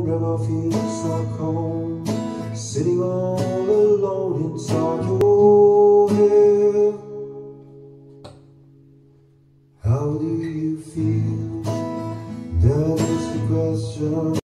never feels like home, sitting all alone inside your head. How do you feel? That is the question.